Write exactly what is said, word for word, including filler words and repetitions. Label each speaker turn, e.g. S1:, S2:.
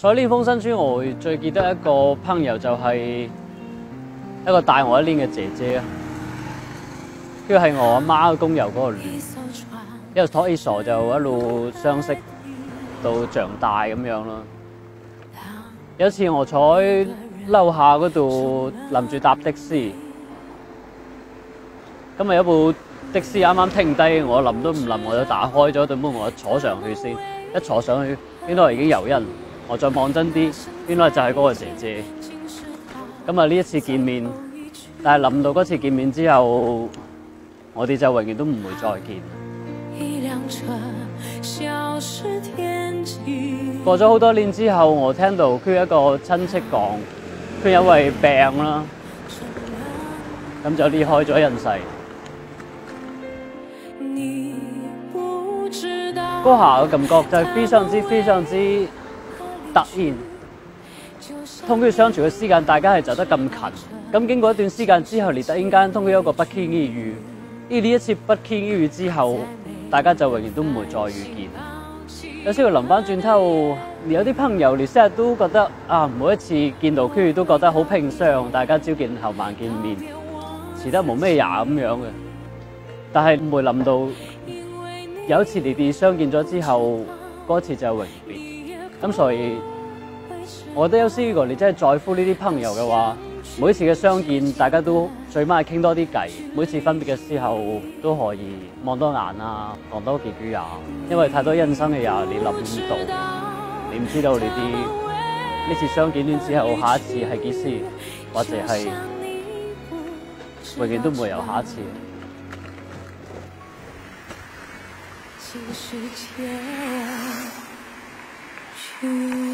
S1: 在呢封新書，我會最記得一個朋友就係一個大我一年嘅姐姐啊，佢係我阿媽嘅工友嗰個女，一路拖一傻就一路相識到長大咁樣咯。有一次我坐喺樓下嗰度諗住搭的士，咁啊有部的士啱啱停低，我諗都唔諗，我就打開咗對門，我坐上去先。一坐上去，應該已經有人。我再望真啲，原來就係嗰個姐姐。咁啊呢一次見面，但係諗到嗰次見面之後，我哋就永遠都唔會再見。過咗好多年之後，我聽到佢一個親戚講，佢因為病啦，咁就離開咗人世。嗰下嘅感覺就係非常之非常之突然，同佢相處嘅時間，大家係走得咁近，咁經過一段時間之後，你突然間同佢有一個不期而遇，而呢一次不期而遇之後，大家就永遠都唔會再遇見。有時候諗翻轉頭，有啲朋友你成日都覺得啊，每一次見到佢都覺得好平常，大家朝見後晚見面，似得冇咩嘢咁樣嘅，但係唔會諗到有一次你哋相見咗之後，嗰次就係永別。咁所以，我覺得有時如果你真係在乎呢啲朋友嘅話，每一次嘅相見，大家都最尾係傾多啲偈。每次分別嘅時候都可以望多眼啊，講多幾句啊。因為太多人生嘅嘢你諗唔到，你唔知道你啲呢次相見完之後，下一次係幾時，或者係永遠都唔會有下一次。其實